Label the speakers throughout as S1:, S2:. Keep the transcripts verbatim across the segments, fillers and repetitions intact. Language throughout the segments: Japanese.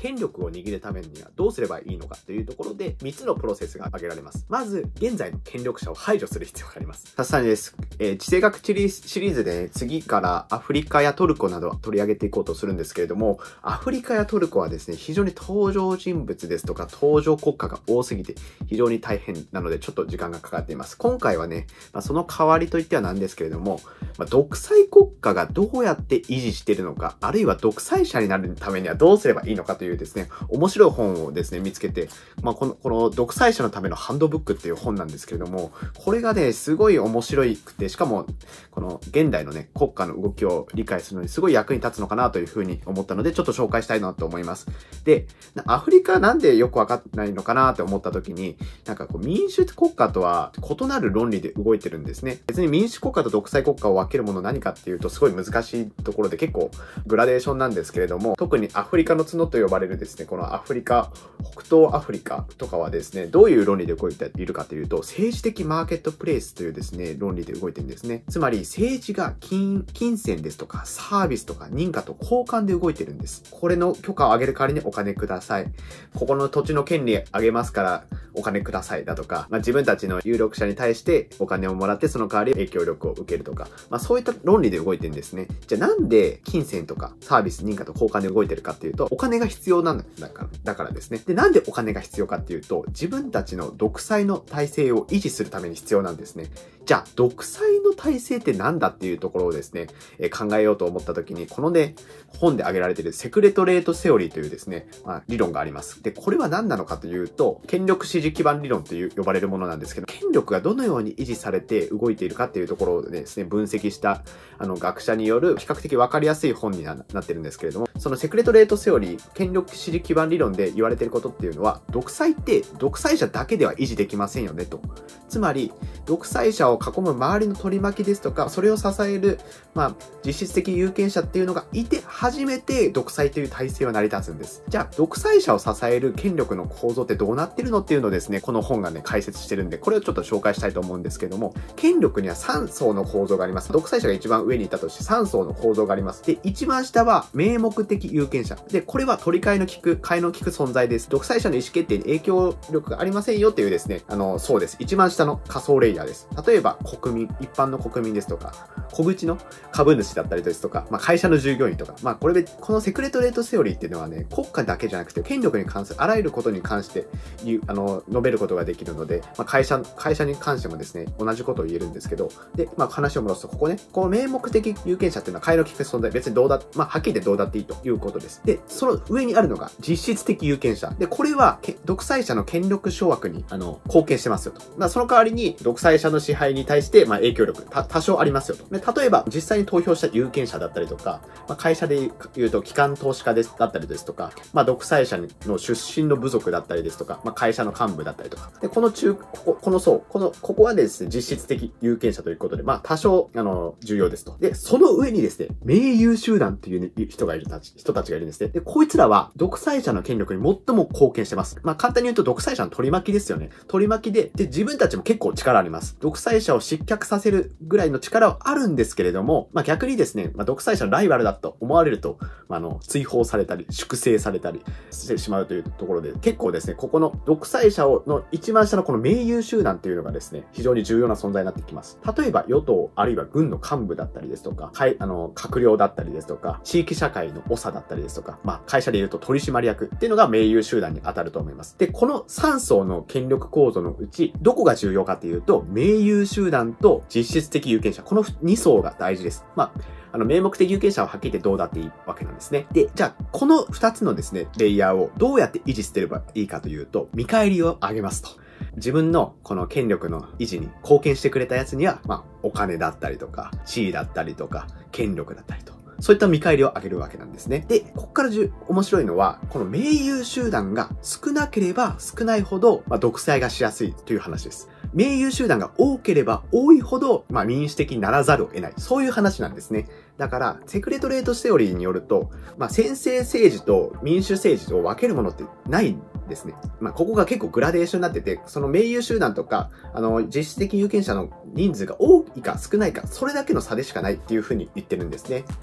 S1: 権力を握るためにはどうすればいいのかというところで、みっつのプロセスが挙げられます。まず、現在の権力者を排除する必要があります。さすがにです。えー、地政学地理シリーズで、ね、次からアフリカやトルコなどを取り上げていこうとするんですけれども、アフリカやトルコはですね、非常に登場人物ですとか、登場国家が多すぎて、非常に大変なので、ちょっと時間がかかっています。今回はね、まあ、その代わりといってはなんですけれども、まあ、独裁国家がどうやって維持しているのか、あるいは独裁者になるためにはどうすればいいのかというですね、面白い本をですね、見つけて、まあ、この、この独裁者のためのハンドブックっていう本なんですけれども、これがね、すごい面白くて、しかも、この現代のね、国家の動きを理解するのにすごい役に立つのかなというふうに思ったので、ちょっと紹介したいなと思います。で、アフリカなんでよくわかんないのかなって思った時に、なんかこう民主国家とは異なる論理で動いてるんですね。別に民主国家と独裁国家を分けるもの何かっていうとすごい難しいところで結構グラデーションなんですけれども、特にアフリカの角と呼ばれるですね、このアフリカ、北東アフリカとかはですね、どういう論理で動いているかというと、政治的マーケットプレイスというですね、論理で動いてるんですね。つまり政治が金、金銭ですとかサービスとか認可と交換で動いてるんです。これの許可をあげる代わりにお金ください。ここの土地の権利あげますからお金くださいだとか、まあ、自分たちの有力者に対してお金をもらってその代わり影響力を受けるとか、まあ、そういった論理で動いてるんですね。じゃあなんで金銭とかサービス、認可と交換で動いてるかっていうと、お金が必要なんだから、だからですね。で、なんでお金が必要かっていうと、自分たちの独裁の体制を維持するために必要なんですね。じゃあ、独裁の体制って何だっていうところをですね、えー、考えようと思った時に、このね、本で挙げられているセクレトレートセオリーというですね、まあ、理論があります。で、これは何なのかというと、権力支持基盤理論という呼ばれるものなんですけど、権力がどのように維持されて動いているかっていうところをですね、分析したあの学者による比較的わかりやすい本に な, なってるんですけれども、そのセクレトレートセオリー、権力支持基盤理論で言われていることっていうのは、独裁って独裁者だけでは維持できませんよねと。つまり、独裁者を囲む周りの取り巻きですとか、それを支える、まあ、実質的有権者っていうのがいて初めて独裁という体制は成り立つんです。じゃあ、独裁者を支える権力の構造ってどうなってるのっていうのをですね、この本がね、解説してるんで、これをちょっと紹介したいと思うんですけども、権力にはさん層の構造があります。独裁者が一番上にいたとしてさん層の構造があります。で、一番下は名目的有権者。で、これは取り替えの利く、替えの利く存在です。独裁者の意思決定に影響力がありませんよっていうですね、あの、そうです。一番下の仮想レイヤーです。例えば、国民、一般の国民ですとか、小口の株主だったりですとか、まあ、会社の従業員とか、まあ、これで、このセクレトレートセオリーっていうのはね、国家だけじゃなくて、権力に関するあらゆることに関して言う、あの、述べることができるので、まあ、会社、会社に関してもですね、同じことを言えるんですけど、で、まあ、話を戻すと、ここね、この名目的有権者っていうのは、替えの利く存在、別にどうだ、まあ、はっきり言ってどうだっていいということです。で、その上にあるのが、実質的有権者。で、これは、独裁者の権力掌握に、あの、貢献してますよと。まあ、その代わりに、独裁者の支配に対して、まあ、影響力、た、多少ありますよと。で、例えば、実際に投票した有権者だったりとか、まあ、会社で言うと、機関投資家です、だったりですとか、まあ、独裁者の出身の部族だったりですとか、まあ、会社の幹部だったりとか。で、この中、ここ、この層、この、ここはですね、実質的有権者ということで、まあ、多少、あの、重要ですと。で、その上にですね、名優集団っていう、ね、人がいるたち、人たちがいるんですね。で、こいつらは、独裁者の権力に最も貢献してます。まあ、簡単に言うと、独裁者の取り巻きですよね。取り巻きで、で、自分たちも結構力あります。独裁者を失脚させるぐらいの力はあるんですけれども、まあ、逆にですね、まあ、独裁者のライバルだと思われると、まあ、あの、追放されたり、粛清されたりしてしまうというところで、結構ですね、ここの独裁者をの一番下のこの名優集団っていうのがですね、非常に重要な存在になってきます。例えば、与党、あるいは軍の幹部だったりですとか、はい、あの、閣僚だったりですとか、地域社会の長だったりですとか、まあ、会社で言うと取締役っていうのが名優集団に当たると思います。で、このさん層の権力構造のうち、どこが重要かっていうと、名優集団と実質的有権者、このに層が大事です。まあ、あの、名目的有権者ははっきり言ってどうだっていいわけなんですね。で、じゃあ、このふたつのですね、レイヤーをどうやって維持してればいいかというと、見返りを上げますと。自分のこの権力の維持に貢献してくれたやつには、まあ、お金だったりとか、地位だったりとか、権力だったりと。そういった見返りを上げるわけなんですね。で、ここからじゅ面白いのは、この名優集団が少なければ少ないほど、まあ、独裁がしやすいという話です。名優集団が多ければ多いほど、まあ、民主的にならざるを得ない。そういう話なんですね。だから、セクレトレートセオリーによると、まあ、専制政治と民主政治を分けるものってないんですね。まあ、ここが結構グラデーションになってて、その名優集団とか、あの、実質的有権者の人数が多いか少ないか、それだけの差でしかないっていうふうに言ってるんですね。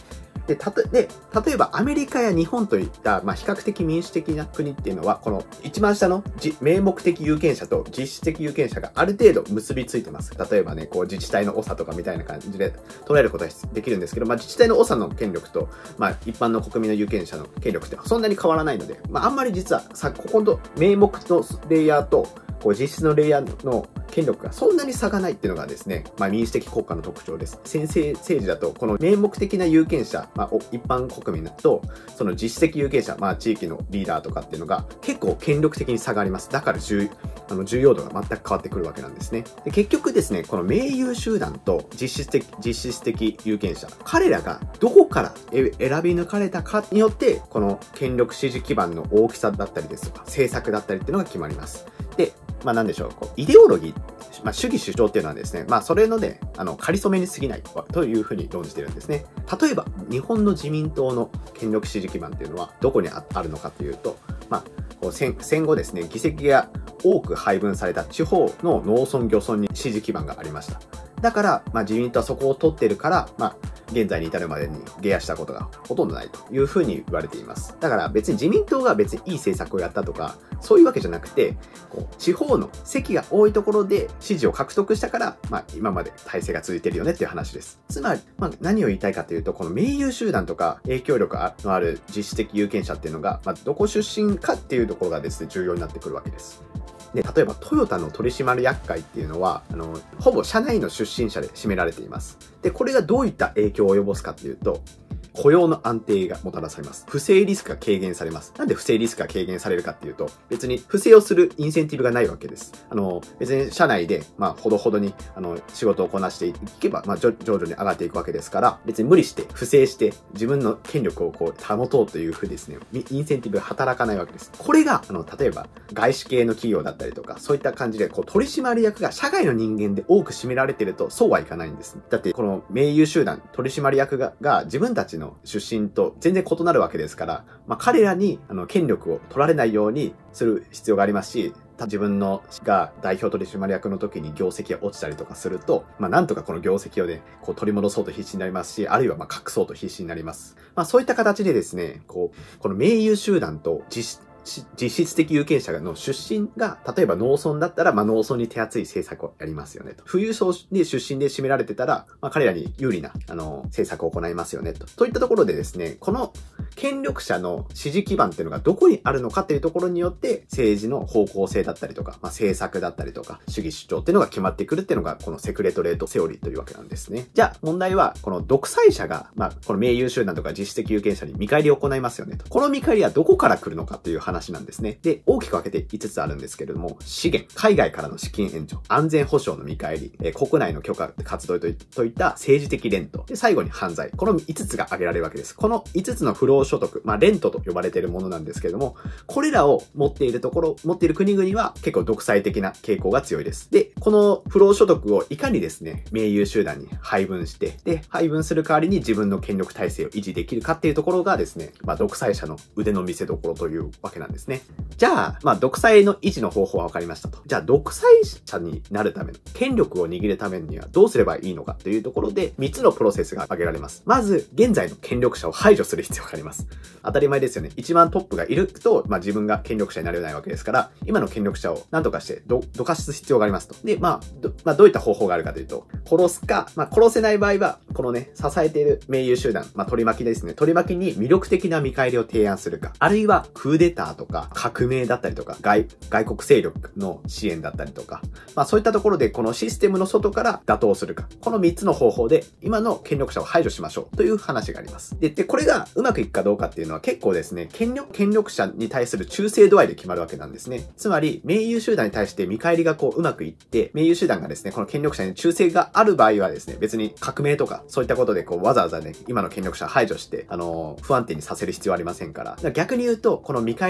S1: で、たと、で、例えばアメリカや日本といった、まあ、比較的民主的な国っていうのは、この一番下の名目的有権者と実質的有権者がある程度結びついてます。例えばね、こう自治体の長とかみたいな感じで捉えることができるんですけど、まあ、自治体の長の権力と、まあ、一般の国民の有権者の権力ってそんなに変わらないので、まあ、あんまり実はさ、ここの名目のレイヤーと、こう実質のレイヤーの権力がそんなに差がないっていうのがですね、まあ民主的国家の特徴です。先制政治だと、この名目的な有権者、まあ一般国民と、その実質的有権者、まあ地域のリーダーとかっていうのが結構権力的に差があります。だから重、あの重要度が全く変わってくるわけなんですね。で結局ですね、この名優集団と実質的、実質的有権者、彼らがどこから選び抜かれたかによって、この権力支持基盤の大きさだったりですとか、政策だったりっていうのが決まります。で、まあなんでしょう、こうイデオロギー、まあ主義主張っていうのはですね、まあそれのね、あの、仮初めに過ぎないというふうに論じてるんですね。例えば、日本の自民党の権力支持基盤っていうのはどこにあるのかというと、まあ、こう 戦, 戦後ですね、議席が多く配分された地方の農村漁村に支持基盤がありました。だから、まあ自民党はそこを取ってるから、まあ、現在に至るまでに下野したことがほとんどないというふうに言われています。だから別に自民党が別にいい政策をやったとか、そういうわけじゃなくて、こう地方の席が多いところで支持を獲得したから、まあ今まで体制が続いているよねっていう話です。つまり、まあ何を言いたいかというと、この名優集団とか影響力のある実質的有権者っていうのが、まあどこ出身かっていうところがですね、重要になってくるわけです。で、例えばトヨタの取締役会っていうのは、あの、ほぼ社内の出身者で占められています。で、これがどういった影響を及ぼすかっていうと、雇用の安定がもたらされます。不正リスクが軽減されます。なんで不正リスクが軽減されるかっていうと、別に不正をするインセンティブがないわけです。あの、別に社内で、まあ、ほどほどに、あの、仕事をこなしていけば、まあ、徐々に上がっていくわけですから、別に無理して、不正して、自分の権力をこう、保とうというふうにですね、インセンティブが働かないわけです。これが、あの、例えば、外資系の企業だったりとか、そういった感じで、こう、取締役が社外の人間で多く占められていると、そうはいかないんです。だって、この名優集団、取締役が、が自分たちの出身と全然異なるわけですから、まあ、彼らにあの権力を取られないようにする必要がありますし、自分のが代表取締役の時に業績が落ちたりとかすると、まあなんとかこの業績をね、こう取り戻そうと必死になりますし、あるいはまあ隠そうと必死になります。まあそういった形でですね、こう、この名優集団と実実質的有権者の出身が、例えば農村だったら、まあ農村に手厚い政策をやりますよねと。富裕層に出身で占められてたら、まあ彼らに有利な、あの、政策を行いますよねと。といったところでですね、この権力者の支持基盤っていうのがどこにあるのかっていうところによって、政治の方向性だったりとか、まあ政策だったりとか、主義主張っていうのが決まってくるっていうのが、このセクレトレートセオリーというわけなんですね。じゃあ問題は、この独裁者が、まあこの名優集団とか実質的有権者に見返りを行いますよねと。この見返りはどこから来るのかっていう話なんですね。で、大きく分けていつつあるんですけれども、資源、海外からの資金援助、安全保障の見返り、えー、国内の許可活動といった政治的レント、で、最後に犯罪。このいつつが挙げられるわけです。このいつつの不労所得、まあ、レントと呼ばれているものなんですけれども、これらを持っているところ、持っている国々は結構独裁的な傾向が強いです。で、この不労所得をいかにですね、名優集団に配分して、で、配分する代わりに自分の権力体制を維持できるかっていうところがですね、まあ、独裁者の腕の見せ所というわけなんですね。じゃあ、まあ、独裁の維持の方法は分かりましたと。じゃあ、独裁者になるための、権力を握るためにはどうすればいいのかというところで、みっつのプロセスが挙げられます。まず、現在の権力者を排除する必要があります。当たり前ですよね。一番トップがいると、まあ、自分が権力者になれないわけですから、今の権力者を何とかしてど、どかす必要がありますと。で、まあ、ど、まあ、どういった方法があるかというと、殺すか、まあ、殺せない場合は、このね、支えている名優集団、まあ、取り巻きですね。取り巻きに魅力的な見返りを提案するか、あるいは、クーデターとか、革命だったりとか、外、外国勢力の支援だったりとか、まあそういったところでこのシステムの外から打倒するか、このみっつの方法で今の権力者を排除しましょうという話があります。で、でこれがうまくいくかどうかっていうのは結構ですね、権力、権力者に対する忠誠度合いで決まるわけなんですね。つまり、名優集団に対して見返りがこううまくいって、名優集団がですね、この権力者に忠誠がある場合はですね、別に革命とかそういったことでこうわざわざね、今の権力者を排除して、あのー、不安定にさせる必要はありませんから。だから逆に言うと、この見返り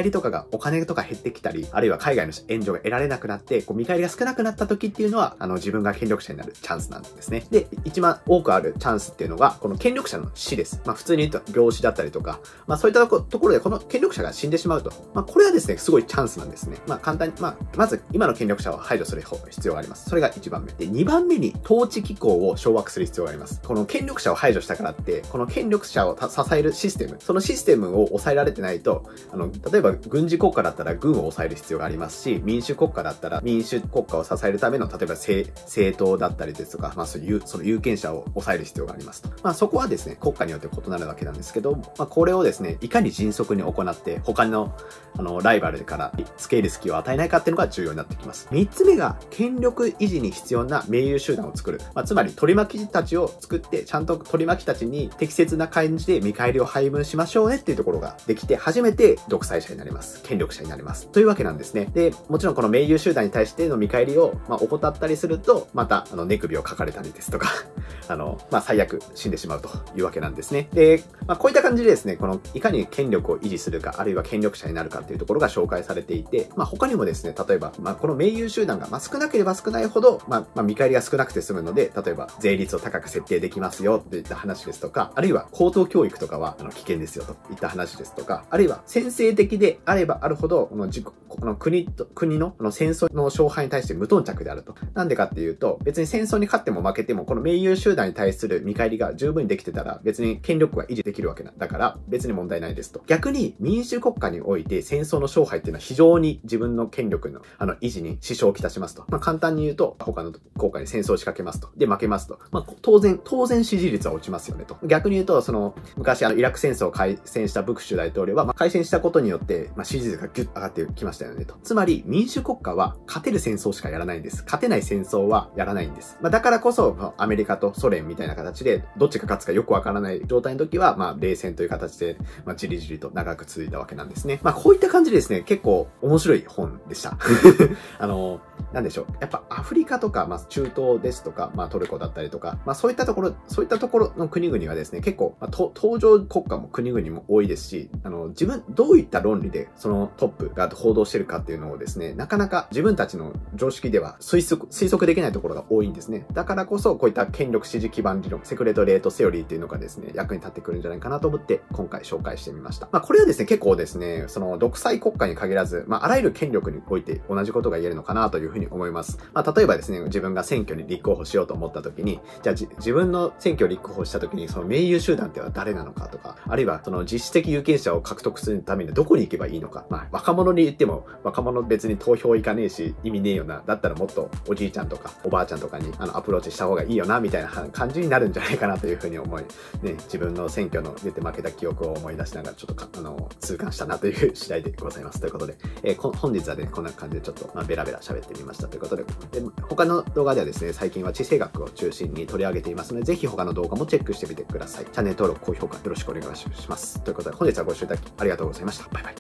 S1: りとかが、お金とか減ってきたり、あるいは海外の援助が得られなくなって、こう見返りが少なくなった時っていうのは、あの、自分が権力者になるチャンスなんですね。で、一番多くあるチャンスっていうのが、この権力者の死です。まあ、普通に言うと、病死だったりとか、まあ、そういったところで、この権力者が死んでしまうと。まあ、これはですね、すごいチャンスなんですね。まあ、簡単に、まあ、まず、今の権力者を排除する必要があります。それがいちばんめ。で、にばんめに、統治機構を掌握する必要があります。この権力者を排除したからって、この権力者を支えるシステム、そのシステムを抑えられてないと、あの、例えば軍事国家だったら軍を抑える必要がありますし、民主国家だったら民主国家を支えるための、例えば政、政党だったりですとか、まあそういう、その有権者を抑える必要がありますと。まあそこはですね、国家によって異なるわけなんですけど、まあこれをですね、いかに迅速に行って、他の、あの、ライバルから付け入る隙を与えないかっていうのが重要になってきます。みっつめが、権力維持に必要な盟友集団を作る。まあつまり、取り巻きたちを作って、ちゃんと取り巻きたちに適切な感じで見返りを配分しましょうねっていうところができて、初めて独裁者になります。権力者になります。というわけなんですね。で、もちろんこの盟友集団に対しての見返りを、まあ、怠ったりすると、また、あの、寝首をかかれたりですとか、あの、まあ、最悪死んでしまうというわけなんですね。で、まあ、こういった感じでですね、この、いかに権力を維持するか、あるいは権力者になるかっていうところが紹介されていて、まあ、他にもですね、例えば、まあ、この盟友集団が、まあ、少なければ少ないほど、まあ、まあ、見返りが少なくて済むので、例えば、税率を高く設定できますよ、といった話ですとか、あるいは、高等教育とかは、あの、危険ですよ、といった話ですとか、あるいは、先制的であればあるほど、この自この国と、国の、この戦争の勝敗に対して無頓着であると。なんでかっていうと、別に戦争に勝っても負けても、この盟友集団に対する見返りが十分にできてたら、別に権力は維持できるわけなんだから、別に問題ないですと。逆に、民主国家において戦争の勝敗っていうのは非常に自分の権力の、あの、維持に支障をきたしますと。まあ、簡単に言うと、他の国家に戦争を仕掛けますと。で、負けますと。まあ、当然、当然支持率は落ちますよねと。逆に言うと、その、昔あの、イラク戦争を開戦したブッシュ大統領は、まあ、開戦したことによって、まあ、支持率がギュッと上がってきましたよねと。つまり、民主国家は勝てる戦争しかやらないんです。勝てない戦争はやらないんです。まあ、だからこそ、アメリカとソ連みたいな形で、どっちが勝つかよくわからない状態の時は、まあ、冷戦という形で、まあ、じりじりと長く続いたわけなんですね。まあ、こういった感じでですね、結構面白い本でした。あの、なんでしょう。やっぱアフリカとか、まあ、中東ですとか、まあ、トルコだったりとか、まあ、そういったところ、そういったところの国々はですね、結構、まあ、登場国家も国々も多いですし、あの、自分、どういった論理で、そのトップが報道してるかっていうのをですね、なかなか自分たちの常識では推測、推測できないところが多いんですね。だからこそ、こういった権力支持基盤理論、セクレトレートセオリーっていうのがですね、役に立ってくるんじゃないかなと思って、今回紹介してみました。まあ、これはですね、結構ですね、その、独裁国家に限らず、まあ、あらゆる権力において同じことが言えるのかなというふうに思います。まあ、例えばですね、自分が選挙に立候補しようと思った時に、じゃあ自分の選挙を立候補した時に、その盟友集団っては誰なのかとか、あるいはその実質的有権者を獲得するためにどこに行けばいいのか。まあ、若者に言っても、若者別に投票行かねえし、意味ねえよな。だったらもっとおじいちゃんとか、おばあちゃんとかにあのアプローチした方がいいよな、みたいな感じになるんじゃないかなというふうに思い、ね、自分の選挙の出て負けた記憶を思い出しながら、ちょっとか、あの、痛感したなという次第でございます。ということで、えー、本日はね、こんな感じでちょっと、まあ、ベラベラ喋ってみましたということで、で他の動画ではですね、最近は地政学を中心に取り上げていますので、ぜひ他の動画もチェックしてみてください。チャンネル登録、高評価よろしくお願いします。ということで、本日はご視聴いただきありがとうございました。バイバイ。